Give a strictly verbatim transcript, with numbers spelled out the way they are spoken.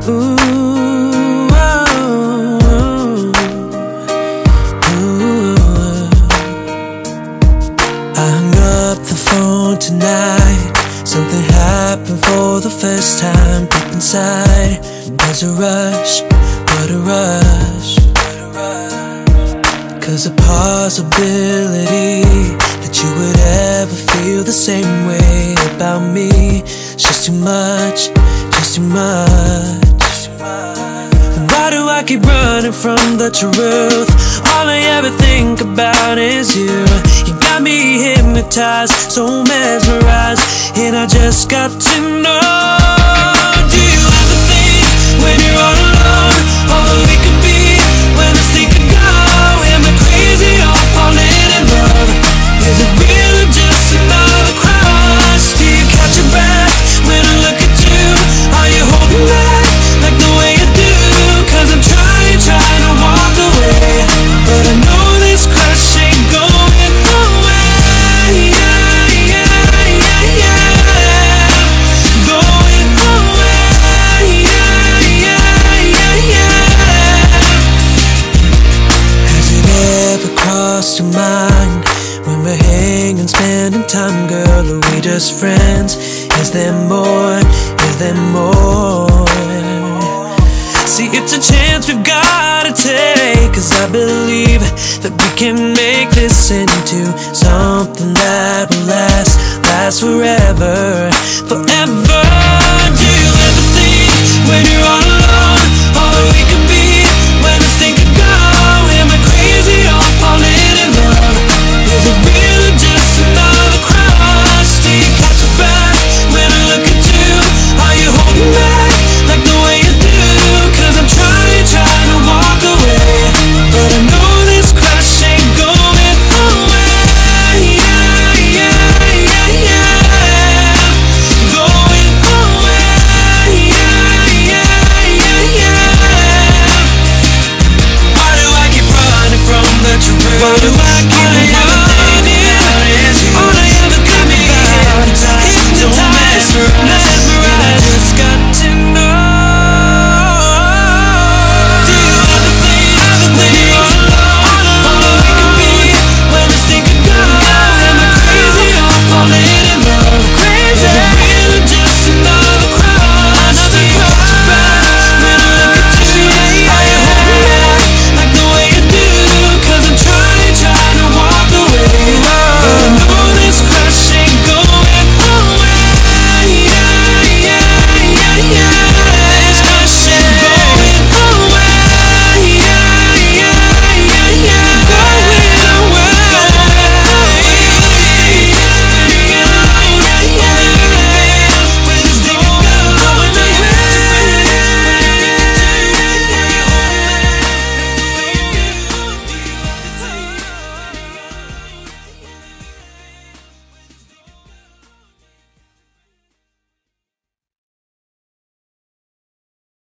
Ooh, ooh, ooh. I hung up the phone tonight. Something happened for the first time deep inside. There's a rush, what a rush. Cause the possibility that you would ever feel the same way about me is just too much, just too much. Why do I keep running from the truth? All I ever think about is you. You got me hypnotized, so mesmerized, and I just got to know. Do you ever think when you're all alone, all that we could be when the sleep could go? Am I crazy or falling in love? Is it real or just another crush? Do you catch your breath when I look at you? Are you holding back like the way you do? Cause I'm trying, trying to walk away, but I know this crush ain't going away. Yeah, yeah, yeah, yeah. Going away. Yeah, yeah, yeah, yeah. Has it ever crossed your mind when we're hanging, spending time, girl, are we just friends? Is there more? Is there more? See, it's a chance we've gotta take, cause I believe that we can make this into something that will last, last forever, forever.